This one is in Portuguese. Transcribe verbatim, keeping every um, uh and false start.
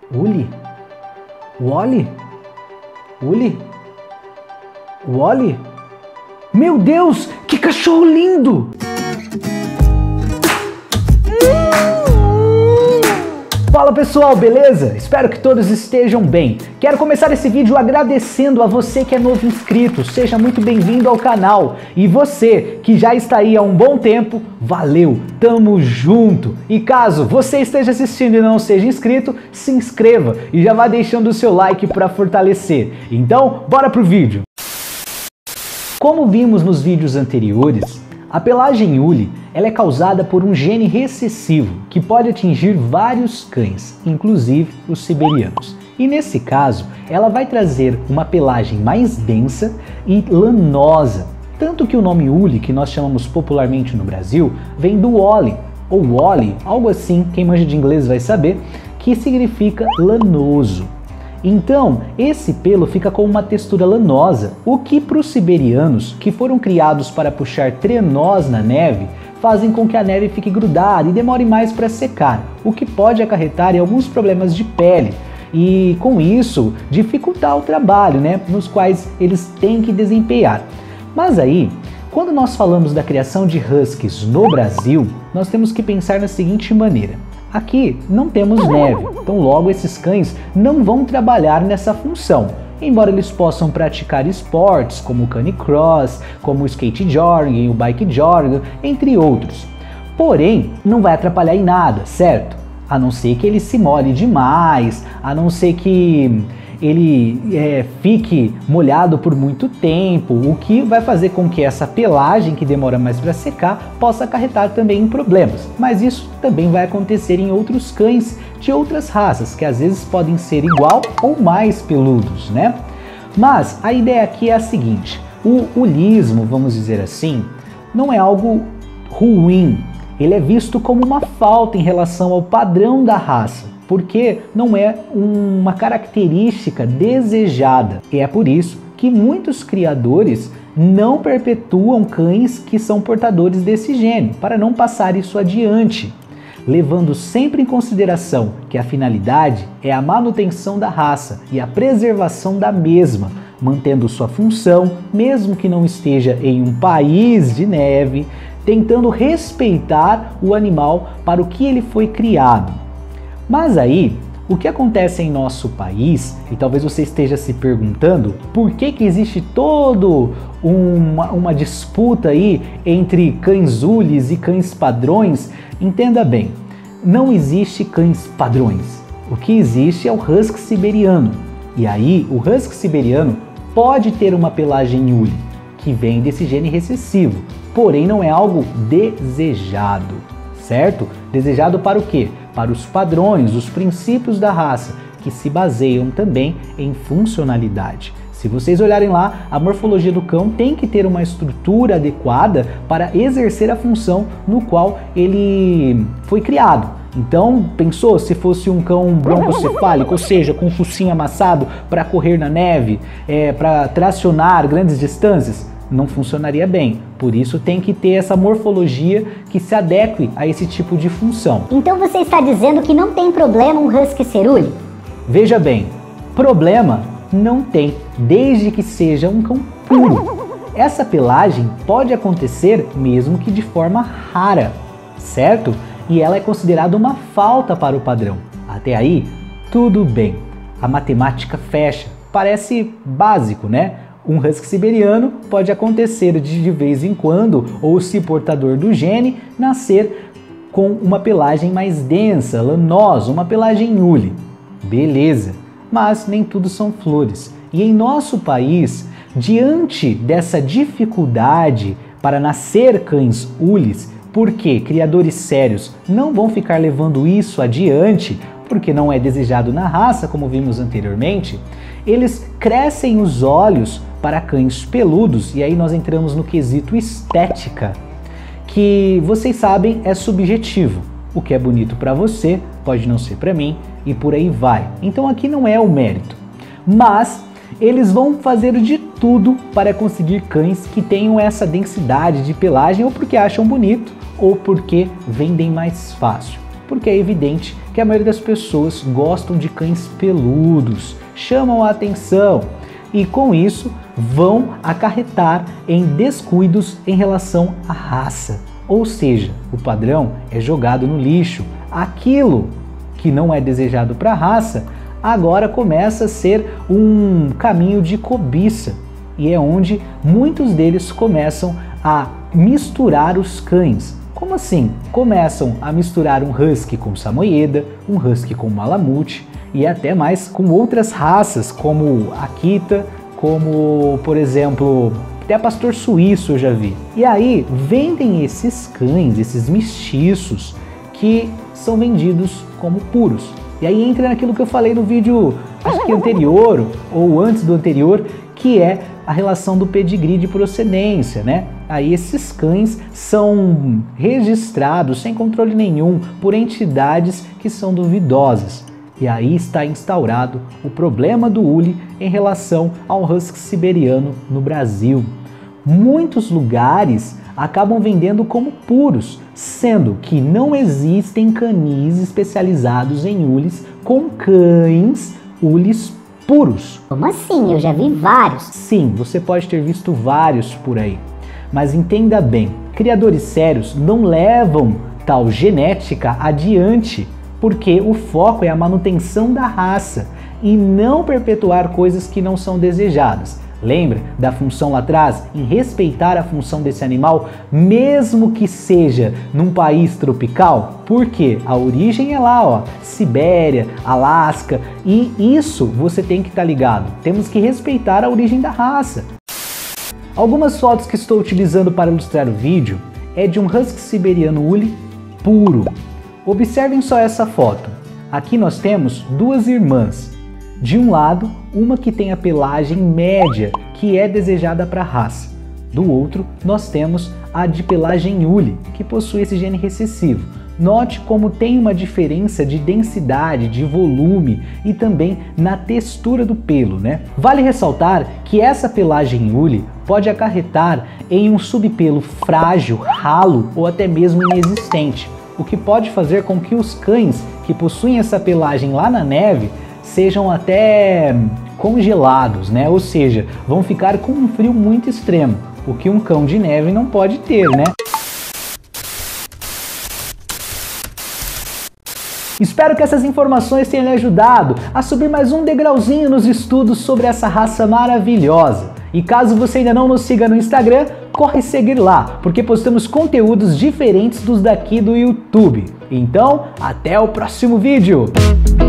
Uli? Wally? Uli? Wally? Meu Deus, que cachorro lindo! Fala pessoal, beleza? Espero que todos estejam bem. Quero começar esse vídeo agradecendo a você que é novo inscrito, seja muito bem-vindo ao canal. E você que já está aí há um bom tempo, valeu, tamo junto. E caso você esteja assistindo e não seja inscrito, se inscreva e já vá deixando o seu like para fortalecer. Então, bora pro vídeo. Como vimos nos vídeos anteriores, a pelagem Uli ela é causada por um gene recessivo que pode atingir vários cães, inclusive os siberianos. E nesse caso, ela vai trazer uma pelagem mais densa e lanosa. Tanto que o nome Uli, que nós chamamos popularmente no Brasil, vem do Wally, ou Wally, algo assim, quem manja de inglês vai saber, que significa lanoso. Então, esse pelo fica com uma textura lanosa, o que para os siberianos, que foram criados para puxar trenós na neve, fazem com que a neve fique grudada e demore mais para secar, o que pode acarretar em alguns problemas de pele e, com isso, dificultar o trabalho, né, nos quais eles têm que desempenhar. Mas aí, quando nós falamos da criação de huskies no Brasil, nós temos que pensar na seguinte maneira. Aqui não temos neve, então logo esses cães não vão trabalhar nessa função, embora eles possam praticar esportes como o canicross, como o skate jogging, o bike jogging, entre outros. Porém, não vai atrapalhar em nada, certo? A não ser que ele se molhe demais, a não ser que ele é, fique molhado por muito tempo, o que vai fazer com que essa pelagem que demora mais para secar possa acarretar também em problemas. Mas isso também vai acontecer em outros cães de outras raças, que às vezes podem ser igual ou mais peludos, né? Mas a ideia aqui é a seguinte, o ulismo, vamos dizer assim, não é algo ruim, ele é visto como uma falta em relação ao padrão da raça, porque não é uma característica desejada. E é por isso que muitos criadores não perpetuam cães que são portadores desse gene, para não passar isso adiante, levando sempre em consideração que a finalidade é a manutenção da raça e a preservação da mesma, mantendo sua função, mesmo que não esteja em um país de neve, tentando respeitar o animal para o que ele foi criado. Mas aí, o que acontece em nosso país, e talvez você esteja se perguntando por que que existe todo uma, uma disputa aí entre cães Ulis e cães padrões, entenda bem, não existe cães padrões. O que existe é o husky siberiano. E aí, o husky siberiano pode ter uma pelagem Uli, que vem desse gene recessivo, porém não é algo desejado, certo? Desejado para o quê? Para os padrões, os princípios da raça, que se baseiam também em funcionalidade. Se vocês olharem lá, a morfologia do cão tem que ter uma estrutura adequada para exercer a função no qual ele foi criado. Então, pensou se fosse um cão broncocefálico, ou seja, com o focinho amassado para correr na neve, é, para tracionar grandes distâncias? Não funcionaria bem. Por isso tem que ter essa morfologia que se adeque a esse tipo de função. Então você está dizendo que não tem problema um husky ser Uli? Veja bem, problema não tem, desde que seja um cão puro. Essa pelagem pode acontecer mesmo que de forma rara, certo? E ela é considerada uma falta para o padrão. Até aí, tudo bem. A matemática fecha. Parece básico, né? Um husky siberiano pode acontecer de, de vez em quando, ou se portador do gene, nascer com uma pelagem mais densa, lanosa, uma pelagem Uli. Beleza, mas nem tudo são flores. E em nosso país, diante dessa dificuldade para nascer cães Ulis, porque criadores sérios não vão ficar levando isso adiante, porque não é desejado na raça, como vimos anteriormente, eles crescem os olhos para cães peludos, e aí nós entramos no quesito estética, que vocês sabem é subjetivo. O que é bonito para você pode não ser para mim, e por aí vai. Então aqui não é o mérito. Mas eles vão fazer de tudo para conseguir cães que tenham essa densidade de pelagem, ou porque acham bonito, ou porque vendem mais fácil. porque é evidente que a maioria das pessoas gostam de cães peludos, chamam a atenção e com isso vão acarretar em descuidos em relação à raça. Ou seja, o padrão é jogado no lixo. Aquilo que não é desejado para a raça agora começa a ser um caminho de cobiça e é onde muitos deles começam a misturar os cães. Como assim? Começam a misturar um husky com samoyeda, um husky com malamute e até mais com outras raças como Akita, como por exemplo até pastor suíço eu já vi. E aí vendem esses cães, esses mestiços que são vendidos como puros. E aí entra naquilo que eu falei no vídeo acho que anterior ou antes do anterior, que é a relação do pedigree de procedência, né? Aí esses cães são registrados sem controle nenhum por entidades que são duvidosas. E aí está instaurado o problema do Uli em relação ao husky siberiano no Brasil. Muitos lugares acabam vendendo como puros, sendo que não existem canis especializados em ulis com cães ulis puros. Como assim? Eu já vi vários. Sim, você pode ter visto vários por aí. Mas entenda bem, criadores sérios não levam tal genética adiante, porque o foco é a manutenção da raça e não perpetuar coisas que não são desejadas. Lembra da função lá atrás? Em respeitar a função desse animal, mesmo que seja num país tropical? Porque a origem é lá, ó, Sibéria, Alasca, e isso você tem que estar ligado. Temos que respeitar a origem da raça. Algumas fotos que estou utilizando para ilustrar o vídeo é de um husky siberiano uli puro. Observem só essa foto. Aqui nós temos duas irmãs. De um lado, uma que tem a pelagem média, que é desejada para a raça. Do outro, nós temos a de pelagem uli, que possui esse gene recessivo. Note como tem uma diferença de densidade, de volume e também na textura do pelo, né? Vale ressaltar que essa pelagem uli pode acarretar em um subpelo frágil, ralo ou até mesmo inexistente, o que pode fazer com que os cães que possuem essa pelagem lá na neve sejam até congelados, né? Ou seja, vão ficar com um frio muito extremo, o que um cão de neve não pode ter, né? Espero que essas informações tenham lhe ajudado a subir mais um degrauzinho nos estudos sobre essa raça maravilhosa. E caso você ainda não nos siga no Instagram, corre seguir lá, porque postamos conteúdos diferentes dos daqui do YouTube. Então, até o próximo vídeo!